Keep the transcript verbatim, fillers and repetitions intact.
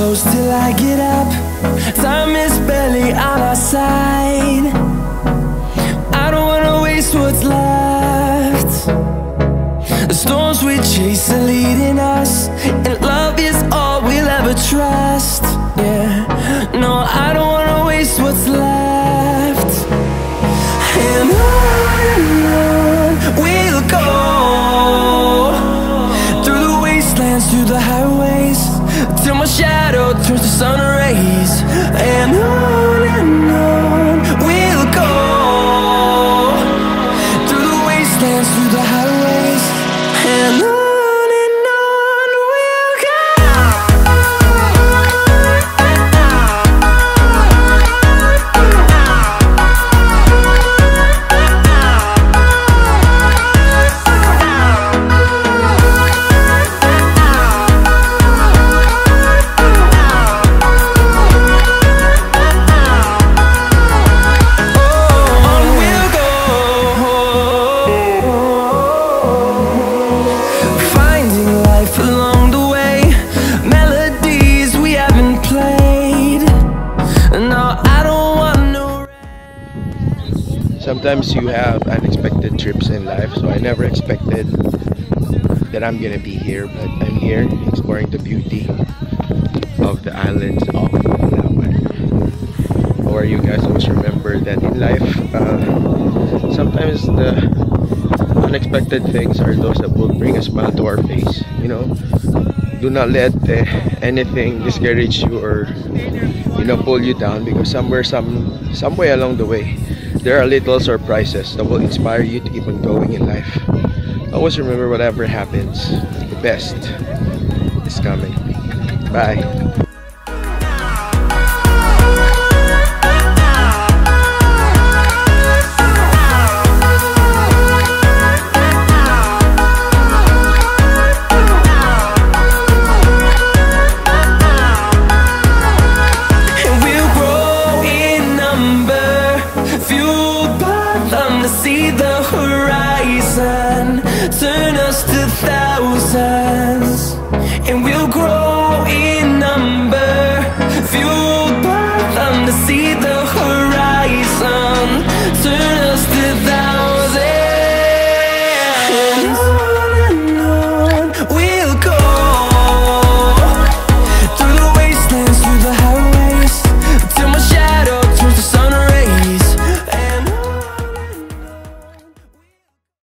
close till I get up. Time is barely on our side. I don't wanna waste what's left. The storms we chase are leading us, and love is all we'll ever trust. Yeah, no, I don't wanna waste what's left. And on and on we'll go, through the wastelands, through the highways, till my shadow turns to sun rays. And on and on we'll go, through the wastelands, through the highways, and on. Sometimes you have unexpected trips in life, so I never expected that I'm gonna be here, but I'm here exploring the beauty of the islands of Palawan. Or you guys always remember that in life, uh, sometimes the unexpected things are those that will bring a smile to our face. You know, do not let uh, anything discourage you or, you know, pull you down, because somewhere, some some way along the way, there are little surprises that will inspire you to keep on going in life. Always remember, whatever happens, the best is coming. Bye. See the horizon, turn us to thousands.